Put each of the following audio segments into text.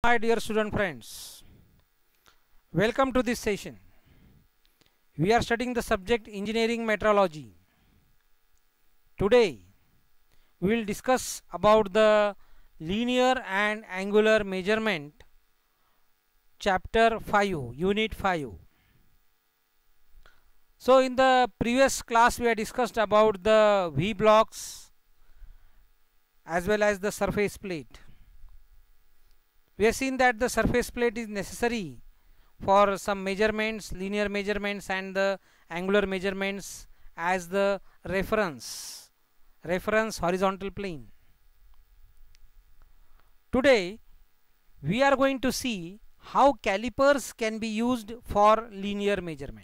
Hi dear student friends, welcome to this session. We are studying the subject engineering metrology. Today we will discuss about the linear and angular measurement chapter 5 unit 5. So in the previous class we had discussed about the V blocks as well as the surface plate. We have seen that the surface plate is necessary for some measurements, linear measurements and the angular measurements as the reference horizontal plane. Today we are going to see how calipers can be used for linear measurement.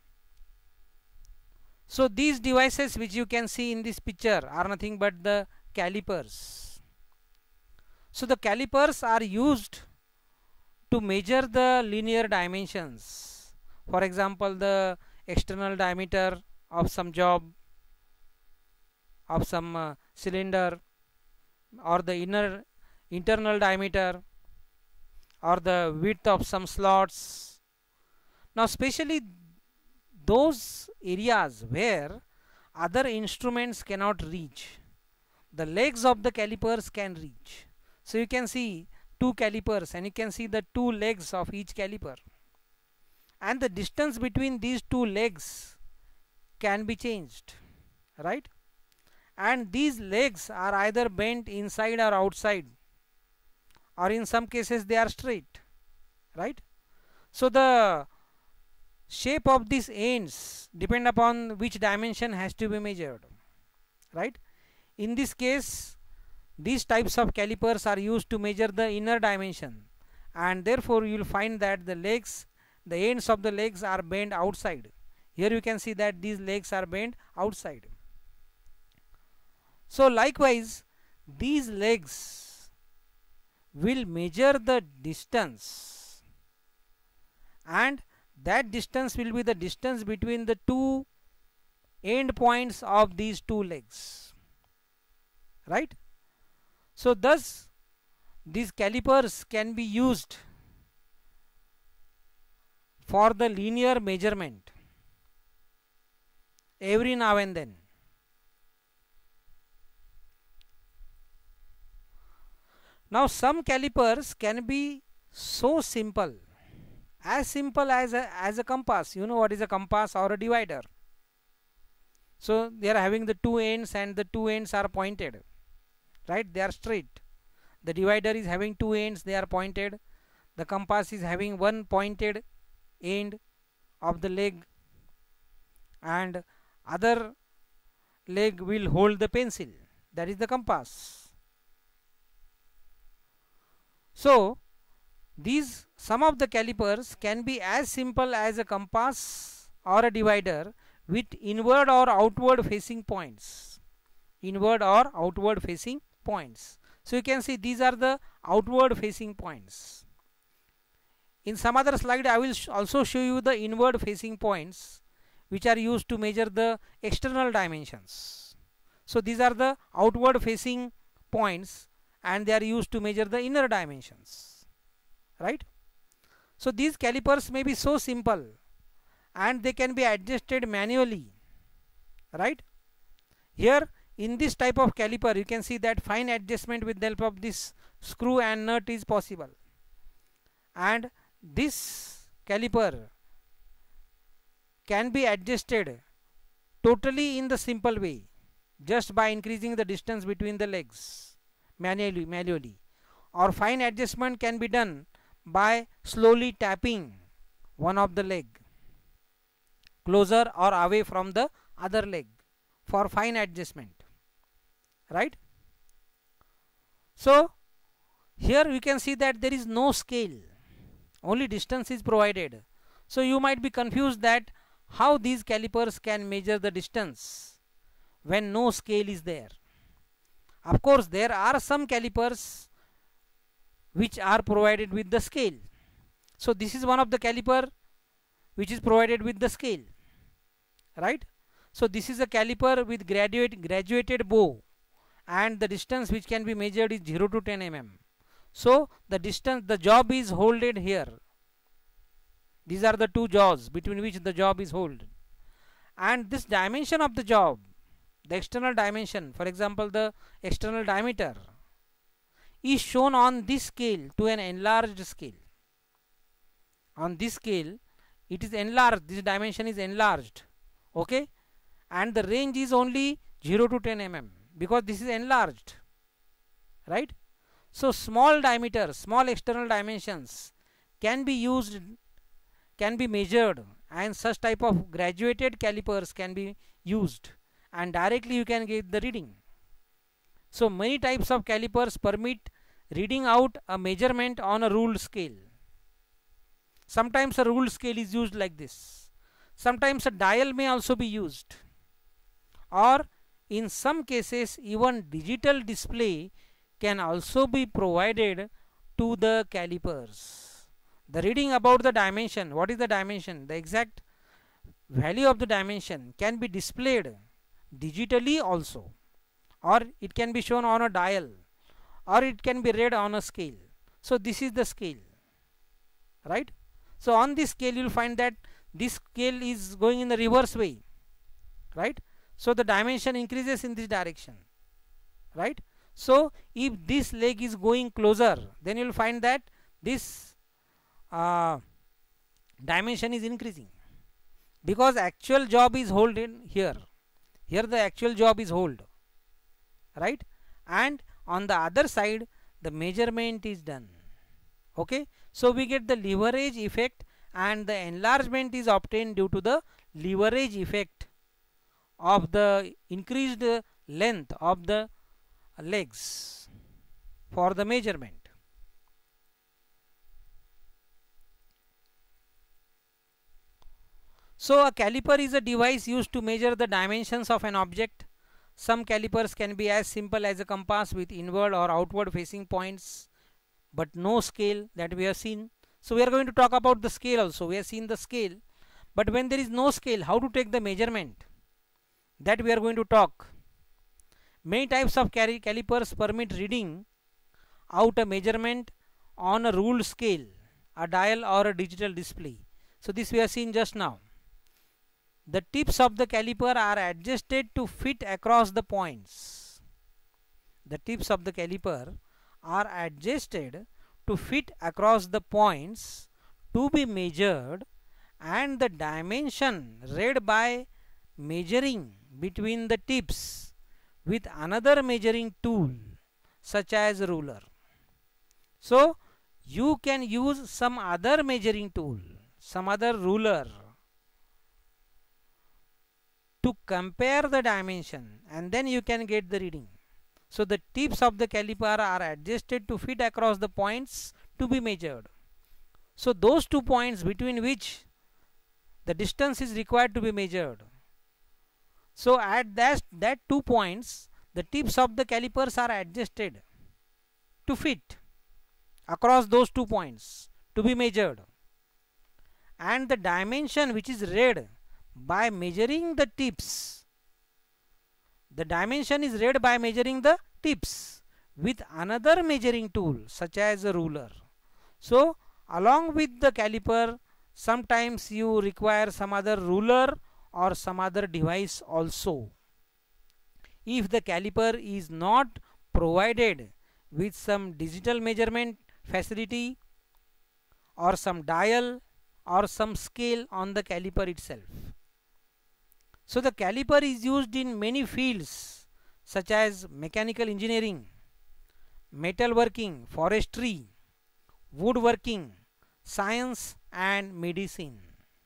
So these devices which you can see in this picture are nothing but the calipers. So the calipers are used to measure the linear dimensions. For example, the external diameter of some job, of some cylinder, or the internal diameter, or the width of some slots. Now especially those areas where other instruments cannot reach, the legs of the calipers can reach. So you can see two calipers and you can see the two legs of each caliper, and the distance between these two legs can be changed, right? And these legs are either bent inside or outside, or in some cases they are straight, right? So the shape of these ends depend upon which dimension has to be measured, right? In this case, these types of calipers are used to measure the inner dimension, and therefore you will find that the ends of the legs are bent outside. Here you can see that these legs are bent outside. So likewise, these legs will measure the distance, and that distance will be the distance between the two end points of these two legs, right? So thus these calipers can be used for the linear measurement every now and then. Now some calipers can be so simple as a compass. You know what is a compass or a divider. So they are having the two ends and the two ends are pointed, right? They are straight. The divider is having two ends, they are pointed. The compass is having one pointed end of the leg, and other leg will hold the pencil. That is the compass. So some of the calipers can be as simple as a compass or a divider with inward or outward facing points. So you can see these are the outward facing points. In some other slide I will also show you the inward facing points which are used to measure the external dimensions. So these are the outward facing points and they are used to measure the inner dimensions, right? So these calipers may be so simple and they can be adjusted manually, right? Here in this type of caliper you can see that fine adjustment with the help of this screw and nut is possible, and this caliper can be adjusted totally in the simple way just by increasing the distance between the legs manually, or fine adjustment can be done by slowly tapping one of the leg closer or away from the other leg for fine adjustment, right? So here you can see that there is no scale, only distance is provided. So you might be confused that how these calipers can measure the distance when no scale is there. Of course there are some calipers which are provided with the scale. So this is one of the caliper which is provided with the scale, right? So this is a caliper with graduated bow, and the distance which can be measured is 0 to 10 mm. So the distance, the job is holded here. These are the two jaws between which the job is held. And this dimension of the job, the external dimension, for example the external diameter, is shown on this scale to an enlarged scale. On this scale it is enlarged, this dimension is enlarged, okay, and the range is only 0 to 10 mm because this is enlarged, right? So small diameter, small external dimensions can be used, can be measured, and such type of graduated calipers can be used, and directly you can get the reading. So many types of calipers permit reading out a measurement on a ruled scale. Sometimes a ruled scale is used like this. Sometimes a dial may also be used, or in some cases even digital display can also be provided to the calipers. The reading about the dimension, what is the dimension, the exact value of the dimension can be displayed digitally also, or it can be shown on a dial, or it can be read on a scale. So this is the scale, right? So on this scale you will find that this scale is going in the reverse way, right? So the dimension increases in this direction, right? So if this leg is going closer, then you will find that this dimension is increasing, because actual job is held in here. Here the actual job is held, right? And on the other side the measurement is done, okay? So we get the leverage effect, and the enlargement is obtained due to the leverage effect of the increased length of the legs for the measurement. So a caliper is a device used to measure the dimensions of an object. Some calipers can be as simple as a compass with inward or outward facing points, but no scale, that we have seen. So we are going to talk about the scale also. We have seen the scale, but when there is no scale, how to take the measurement, that we are going to talk. Many types of calipers permit reading out a measurement on a ruled scale, a dial, or a digital display. So this we have seen just now. The tips of the caliper are adjusted to fit across the points. The tips of the caliper are adjusted to fit across the points to be measured, and the dimension read by measuring between the tips with another measuring tool such as ruler. So you can use some other measuring tool, some other ruler, to compare the dimension, and then you can get the reading. So the tips of the caliper are adjusted to fit across the points to be measured. So those 2 points between which the distance is required to be measured. So at that 2 points, the tips of the calipers are adjusted to fit across those 2 points to be measured, and the dimension which is read by measuring the tips, the dimension is read by measuring the tips with another measuring tool such as a ruler. So along with the caliper, sometimes you require some other ruler or some other device also. If the caliper is not provided with some digital measurement facility or some dial or some scale on the caliper itself. So the caliper is used in many fields such as mechanical engineering, metalworking, forestry, woodworking, science and medicine.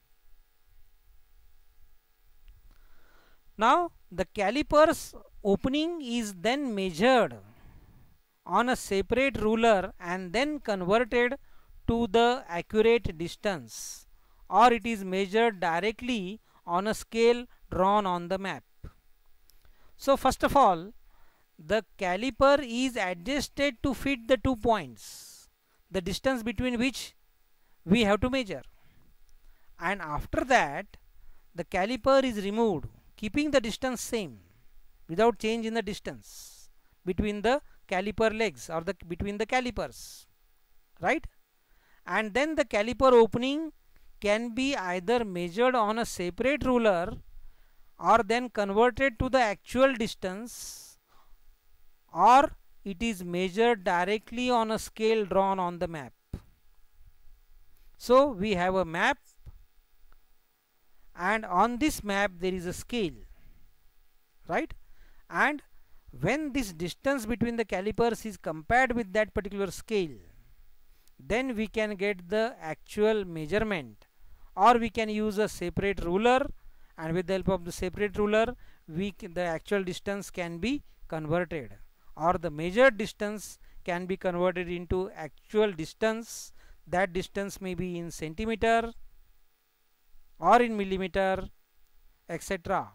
Now the caliper's opening is then measured on a separate ruler and then converted to the accurate distance, or it is measured directly on a scale drawn on the map. So first of all, the caliper is adjusted to fit the 2 points, the distance between which we have to measure, and after that the caliper is removed, keeping the distance same without change in the distance between the caliper legs or between the calipers, right? And then the caliper opening can be either measured on a separate ruler or then converted to the actual distance, or it is measured directly on a scale drawn on the map. So we have a map, and on this map there is a scale, right? And when this distance between the calipers is compared with that particular scale, then we can get the actual measurement, or we can use a separate ruler, and with the help of the separate ruler the actual distance can be converted, or the measured distance can be converted into actual distance. That distance may be in centimeter or in millimeter, etc.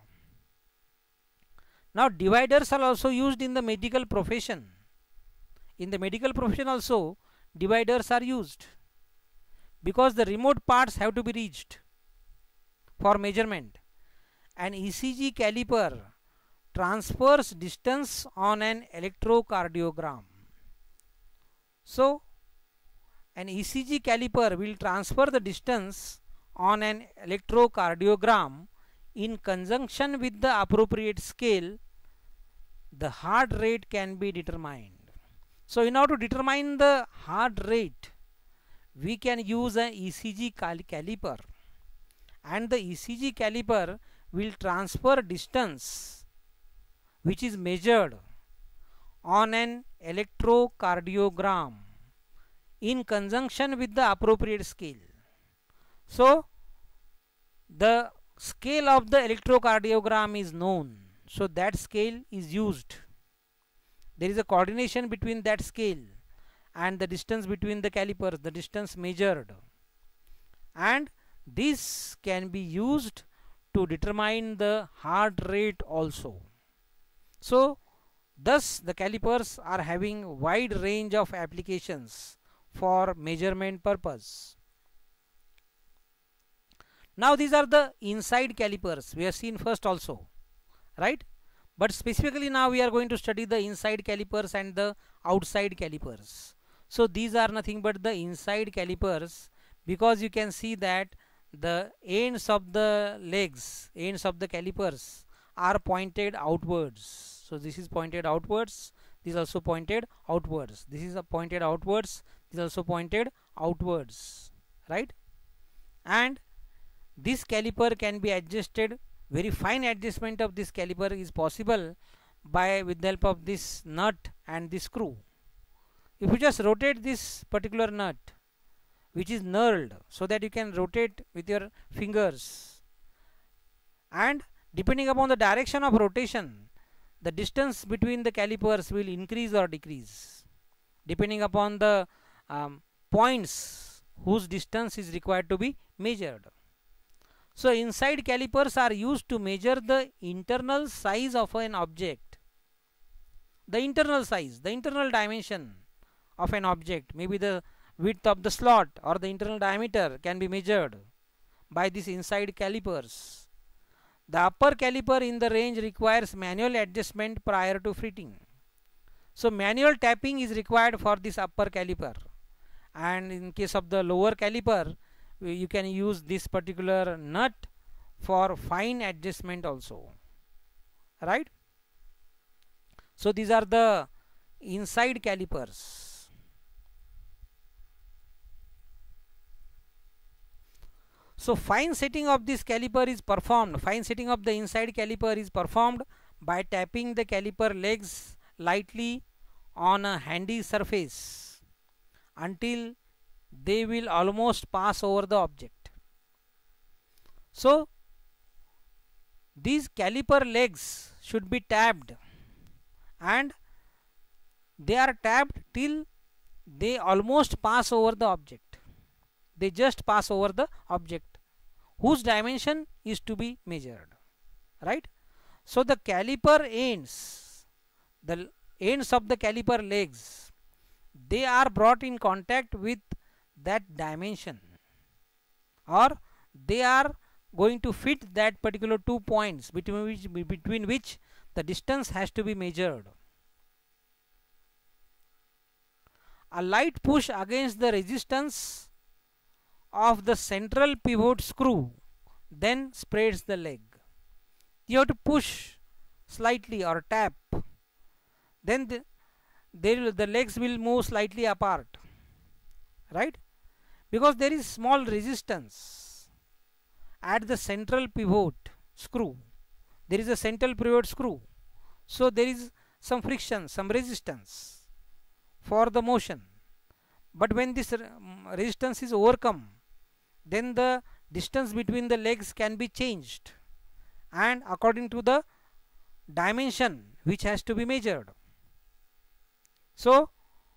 Now dividers are also used in the medical profession. In the medical profession also dividers are used, because the remote parts have to be reached for measurement. An ECG caliper transfers distance on an electrocardiogram. So an ECG caliper will transfer the distance on an electrocardiogram. In conjunction with the appropriate scale, the heart rate can be determined. So in order to determine the heart rate, we can use an ECG caliper, and the ECG caliper will transfer distance which is measured on an electrocardiogram in conjunction with the appropriate scale. So the scale of the electrocardiogram is known, so that scale is used. There is a coordination between that scale and the distance between the calipers, the distance measured, and this can be used to determine the heart rate also. So thus the calipers are having wide range of applications for measurement purpose. Now these are the inside calipers we have seen first also, right? But specifically now we are going to study the inside calipers and the outside calipers. So these are nothing but the inside calipers, because you can see that the ends of the legs, ends of the calipers are pointed outwards. So this is pointed outwards, this is also pointed outwards, this is pointed outwards, this is also pointed outwards, right? And this caliper can be adjusted. Very fine adjustment of this caliper is possible with the help of this nut and this screw. If you just rotate this particular nut, which is knurled, so that you can rotate with your fingers, and depending upon the direction of rotation, the distance between the calipers will increase or decrease depending upon the points whose distance is required to be measured. So inside calipers are used to measure the internal size of an object. The internal size, the internal dimension of an object, maybe the width of the slot or the internal diameter, can be measured by these inside calipers. The upper caliper in the range requires manual adjustment prior to fitting. So manual tapping is required for this upper caliper, and in case of the lower caliper, you can use this particular nut for fine adjustment also, right? So these are the inside calipers. So fine setting of this caliper is performed, fine setting of the inside caliper is performed by tapping the caliper legs lightly on a handy surface until they will almost pass over the object. So these caliper legs should be tapped, and they are tapped till they almost pass over the object. They just pass over the object whose dimension is to be measured, right? So the caliper ends, the ends of the caliper legs, they are brought in contact with that dimension, or they are going to fit that particular 2 points between which the distance has to be measured. a light push against the resistance of the central pivot screw then spreads the leg. You have to push slightly or tap, then the legs will move slightly apart, right? Because there is small resistance at the central pivot screw. There is a central pivot screw, so there is some friction, some resistance for the motion. But when this resistance is overcome, then the distance between the legs can be changed, and according to the dimension which has to be measured. So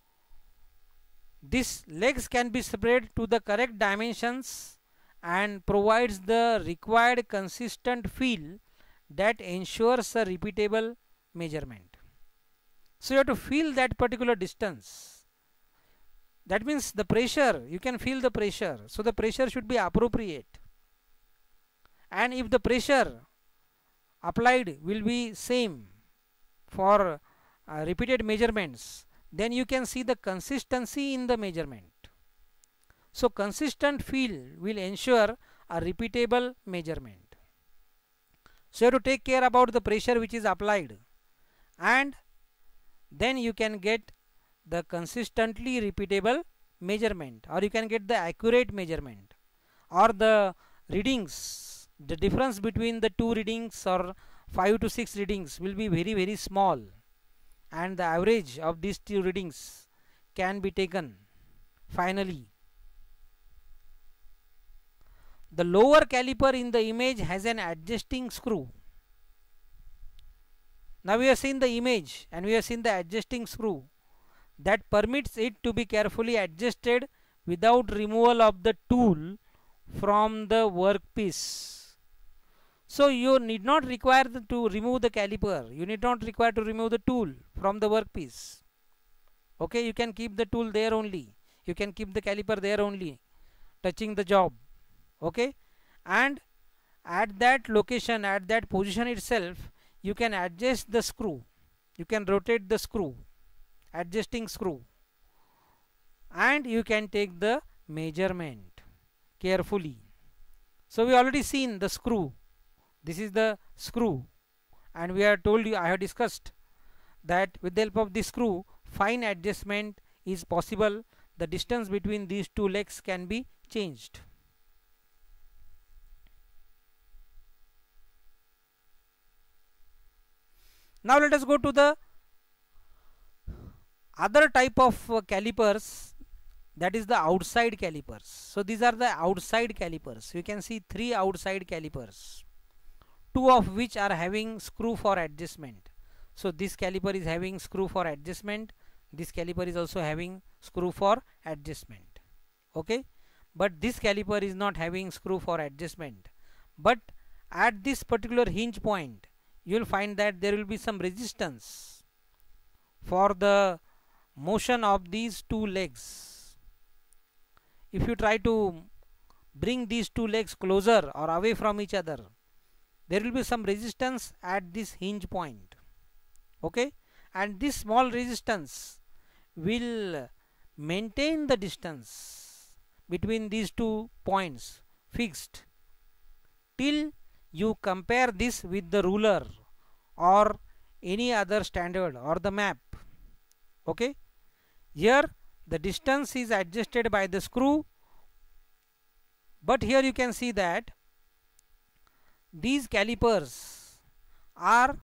these legs can be spread to the correct dimensions and provides the required consistent feel that ensures a repeatable measurement. So you have to feel that particular distance. That means the pressure, you can feel the pressure. So the pressure should be appropriate. And if the pressure applied will be same for repeated measurements, then you can see the consistency in the measurement. So consistent feel will ensure a repeatable measurement. So you have to take care about the pressure which is applied, and then you can get the consistently repeatable measurement, or you can get the accurate measurement, or the readings, the difference between the two readings or 5 to 6 readings will be very, very small, and the average of these two readings can be taken finally. The lower caliper in the image has an adjusting screw. Now we have seen the image and we have seen the adjusting screw that permits it to be carefully adjusted without removal of the tool from the workpiece. So you need not require to remove the caliper, you need not require to remove the tool from the workpiece. Okay, you can keep the tool there only, you can keep the caliper there only, touching the job. Okay, and at that location, at that position itself, you can adjust the screw, you can rotate the screw, adjusting screw, and you can take the measurement carefully. So we already seen the screw. This is the screw, and we have told you, I have discussed that with the help of this screw fine adjustment is possible. The distance between these two legs can be changed. Now let us go to the other type of calipers, that is the outside calipers. So these are the outside calipers. You can see 3 outside calipers, 2 of which are having screw for adjustment. So this caliper is having screw for adjustment, this caliper is also having screw for adjustment. Okay, but this caliper is not having screw for adjustment, but at this particular hinge point you will find that there will be some resistance for the motion of these two legs. If you try to bring these two legs closer or away from each other, there will be some resistance at this hinge point. Okay, and this small resistance will maintain the distance between these 2 points fixed till you compare this with the ruler or any other standard or the map. Okay, here the distance is adjusted by the screw, but here you can see that these calipers are